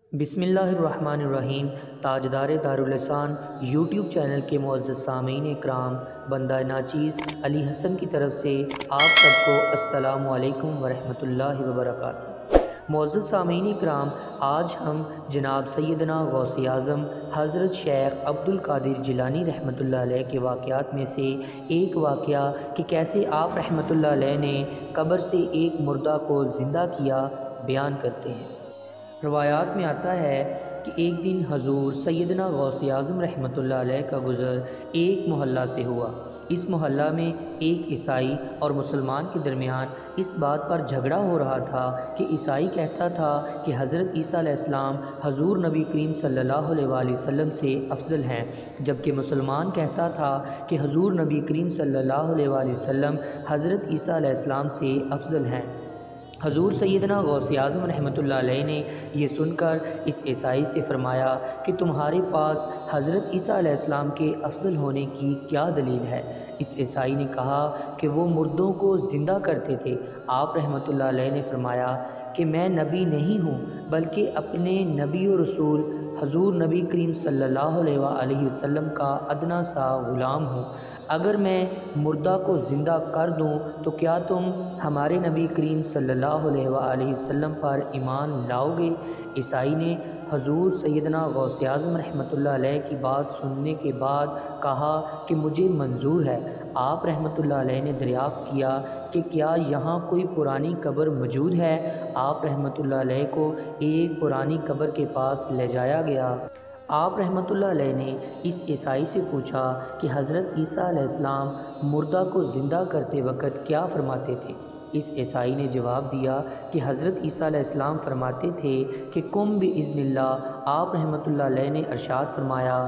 بسم اللہ الرحمن الرحیم۔ تاجدار داراللسان یوٹیوب چینل کے معزز سامعین اکرام، بندہ ناچیز علی حسن کی طرف سے آپ سب کو السلام علیکم ورحمۃ اللہ وبرکاتہ۔ معزز سامعین اکرام، آج ہم جناب سیدنا غوث اعظم حضرت شیخ عبد القادر جیلانی رحمۃ اللہ علیہ کے واقعات میں سے ایک واقعہ کہ کیسے آپ رحمۃ اللہ علیہ نے قبر سے ایک مردہ کو زندہ کیا بیان کرتے ہیں۔ روایات میں آتا ہے کہ ایک دن حضور سیدنا غوث اعظم رحمۃ اللہ علیہ کا گزر ایک محلہ سے ہوا۔ اس محلہ میں ایک عیسائی اور مسلمان کے درمیان اس بات پر جھگڑا ہو رہا تھا کہ عیسائی کہتا تھا کہ حضرت عیسیٰ علیہ السلام حضور نبی کریم صلی اللہ علیہ وآلہ وسلم سے افضل ہیں، جبکہ مسلمان کہتا تھا کہ حضور نبی کریم صلی اللہ علیہ وآلہ وسلم حضرت عیسیٰ علیہ السلام سے افضل ہیں۔ حضور سیدنا غوث اعظم رحمۃ اللہ علیہ نے یہ سن کر اس عیسائی سے فرمایا کہ تمہارے پاس حضرت عیسیٰ علیہ السلام کے افضل ہونے کی کیا دلیل ہے؟ اس عیسائی نے کہا کہ وہ مردوں کو زندہ کرتے تھے۔ آپ رحمۃ اللہ علیہ نے فرمایا کہ میں نبی نہیں ہوں بلکہ اپنے نبی و رسول حضور نبی کریم صلی اللہ علیہ وآلہ وسلم کا ادنا سا غلام ہوں۔ اگر میں مردہ کو زندہ کر دوں تو کیا تم ہمارے نبی کریم صلی اللہ علیہ وآلہ وسلم پر ایمان لاؤ گے؟ عیسائی نے حضور سیدنا غوث اعظم رحمۃ اللہ علیہ کی بات سننے کے بعد کہا کہ مجھے منظور ہے۔ آپ رحمۃ اللہ علیہ نے دریافت کیا کہ کیا یہاں کوئی پرانی قبر موجود ہے؟ آپ رحمۃ اللہ علیہ کو ایک پرانی قبر کے پاس لے جایا گیا۔ آپ رحمۃ اللہ علیہ نے اس عیسائی سے پوچھا کہ حضرت عیسیٰ علیہ السلام مردہ کو زندہ کرتے وقت کیا فرماتے تھے؟ اس عیسائی نے جواب دیا کہ حضرت عیسیٰ علیہ السلام فرماتے تھے کہ قم بإذن اللہ۔ آپ رحمۃ اللہ علیہ نے ارشاد فرمایا،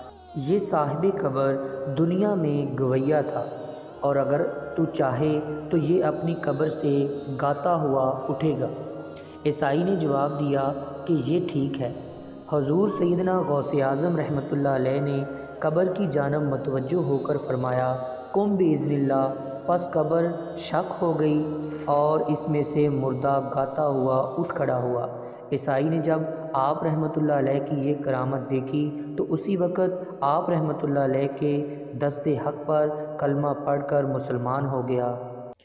یہ صاحب قبر دنیا میں گویا تھا اور اگر تو چاہے تو یہ اپنی قبر سے گاتا ہوا اٹھے گا۔ عیسائی نے جواب دیا کہ یہ ٹھیک ہے۔ حضور سیدنا غوث اعظم رحمۃ اللہ علیہ نے قبر کی جانب متوجہ ہو کر فرمایا، قم بإذن اللہ۔ پس قبر شق ہو گئی اور اس میں سے مردہ گاتا ہوا اٹھ کھڑا ہوا۔ عیسائی نے جب آپ رحمۃ اللہ علیہ کی یہ کرامت دیکھی تو اسی وقت آپ رحمۃ اللہ علیہ کے دست حق پر کلمہ پڑھ کر مسلمان ہو گیا۔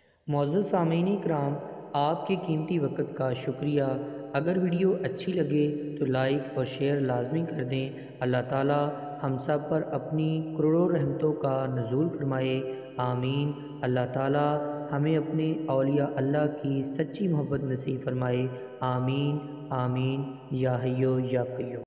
معزز سامعین اکرام، آپ کے قیمتی وقت کا شکریہ۔ اگر ویڈیو اچھی لگے تو لائک اور شیئر لازمی کر دیں۔ اللہ تعالی ہم سب پر اپنی کروڑوں رحمتوں کا نزول فرمائے، آمین۔ اللہ تعالی ہمیں اپنے اولیاء اللہ کی سچی محبت نصیب فرمائے، آمین آمین یا حیو یا قیوم۔